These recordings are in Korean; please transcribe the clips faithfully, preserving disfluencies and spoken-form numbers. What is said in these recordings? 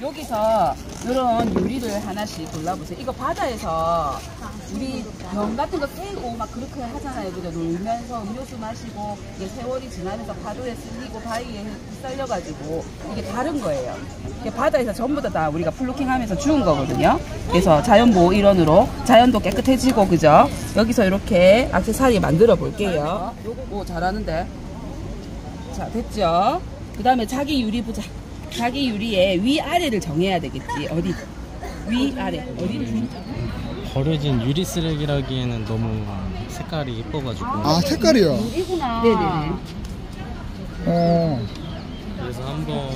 여기서 이런 요리를 하나씩 골라보세요. 이거 바다에서 우리 병 같은 거 깨고 막 그렇게 하잖아요. 그죠? 놀면서 음료수 마시고 이게 세월이 지나면서 파도에 쓸리고 바위에 휩쓸려가지고 이게 다른 거예요. 이게 바다에서 전부 다, 다 우리가 플루킹 하면서 주운 거거든요. 그래서 자연보호 일원으로 자연도 깨끗해지고, 그죠? 여기서 이렇게 액세서리 만들어 볼게요. 오, 잘하는데. 자, 됐죠? 그 다음에 자기 유리 보자. 자기 유리에 위아래를 정해야 되겠지. 어디? 위아래. 어디를? 버려진 유리 쓰레기라기에는 너무 색깔이 예뻐가지고. 아, 색깔이요? 유리구나. 네네네. 어. 그래서 한번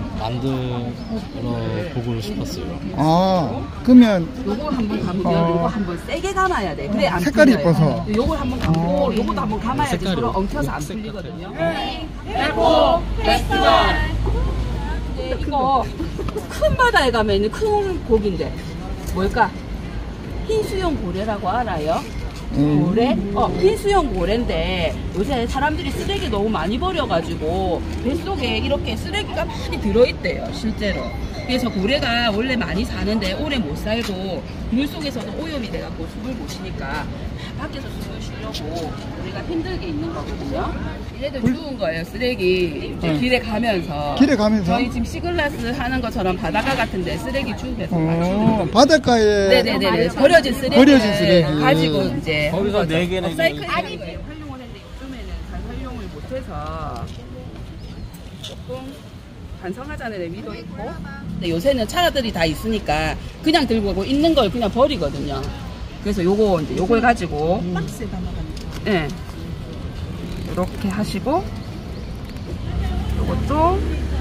만들어 보고 싶었어요. 아, 그러면 요거 한번 감으면 어. 요거 한번 세게 감아야 돼. 그래 안 색깔이 풀려요. 예뻐서. 요걸 한번 감고 어. 요것도 한번 감아야지. 색깔이 그럼 엉켜서 안 녹색 풀리거든요. 에코 페스티벌. 근데 이거 큰 바다에 가면 큰 고기인데 뭘까? 흰수염 고래라고 알아요? 음. 고래? 어, 흰수염 고래인데 요새 사람들이 쓰레기 너무 많이 버려가지고 뱃속에 이렇게 쓰레기가 많이 들어있대요, 실제로. 그래서 고래가 원래 많이 사는데 오래 못 살고 물속에서도 오염이 돼갖고 숨을 못 쉬니까 밖에서 숨을 쉬려고 우리가 힘들게 있는 거거든요. 얘네들 주운 거예요, 쓰레기. 이제 네. 길에 가면서. 길에 가면서? 저희 지금 시글라스 하는 것처럼 바닷가 같은데 쓰레기 주워서 어, 바닷가에 네네네. 버려진 쓰레기. 버려진 쓰레기. 가지고 이제. 거기서 네 개는 사이클 아니 거예요. 활용을 했는데 요즘에는 잘 활용을 못해서 조금 반성하자는 의미도 있고. 근데 요새는 차들이 다 있으니까 그냥 들고 가고 있는 걸 그냥 버리거든요. 그래서 요거 이제 요걸 가지고 박스에 담아가는 거. 네. 이렇게 하시고 요것도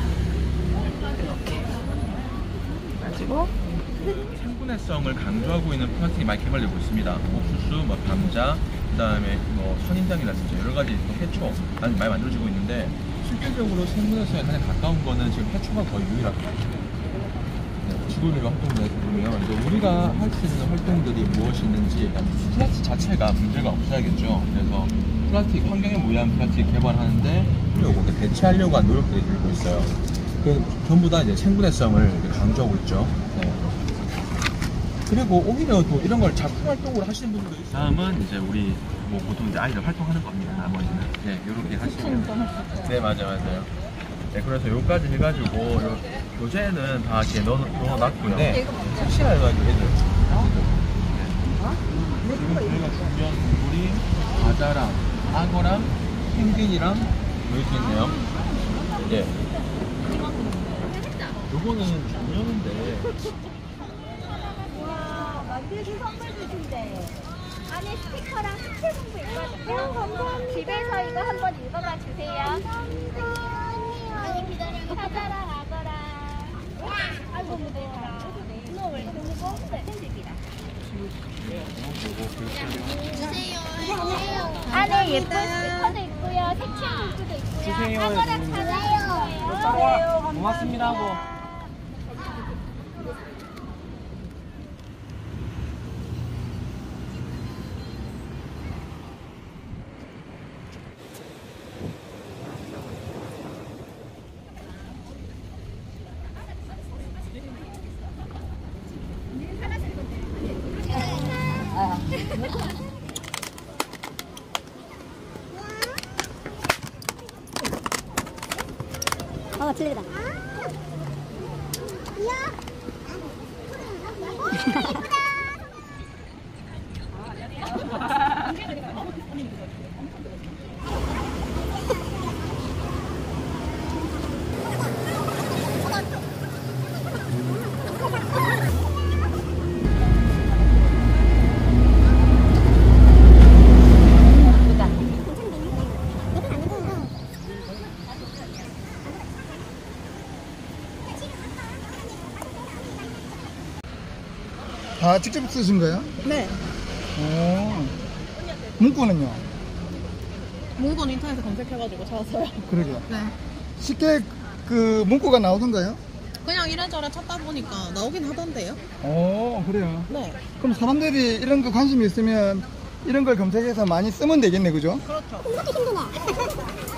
이렇게 가지고. 생분해성을 강조하고 있는 플라스틱이 많이 개발되고 있습니다. 옥수수, 뭐 감자, 그다음에 뭐 선인장이라든지 여러 가지 또 해초 많이 만들어지고 있는데 실질적으로 생분해성에 가장 가까운 거는 지금 해초가 거의 유일합니다. 네, 지구미로 활동들에 보면 이제 우리가 할 수 있는 활동들이 무엇이 있는지 일단 플라스틱 자체가 문제가 없어야겠죠. 그래서 플라스틱 환경에 무해한 플라스틱 개발하는데 하려고 대체하려고 하는 노력들이 들고 있어요. 그 전부 다 이제 생분해성을 강조하고 있죠. 네. 그리고 오히려 또 이런 걸 작품 활동으로 하시는 분들도 있어요. 다음은 이제 우리 뭐 보통 이제 아이들 활동하는 겁니다. 나머지는 네 이렇게 하시면 네 맞아요 맞아요. 네 그래서 요까지 해가지고 요 교재는 다 이렇게 넣어 넣어놨고요. 네 혹시나 해가지고 애들 네. 지금 저희가 준비한 동물이 과자랑 악어랑 펭귄이랑 뭐 이렇게 있네요. 예. 요거는 중요한데. 만들기 선물 주신대. 안에 스티커랑 숙제 공부 있거든요. 감사합니다. 집에서 이거 한번 읽어봐 주세요. 아니 기다려. 사자랑 악어랑. 아이고 무대라. 이놈을 그리고 펜집이다. 안에 예쁜 스티커도 있고요. 색칠 문구도 있고요. 악어랑 사자예요. 고맙습니다 하고. 어, 칠레다. 다 직접 쓰신 거예요? 네. 오. 문구는요? 문구는 인터넷에 검색해가지고 찾았어요. 그러게요. 네. 쉽게 그 문구가 나오던가요? 그냥 이래저래 찾다 보니까 나오긴 하던데요. 오, 그래요. 네. 그럼 사람들이 이런 거 관심이 있으면 이런 걸 검색해서 많이 쓰면 되겠네, 그죠? 그렇죠. 이렇게 힘드네.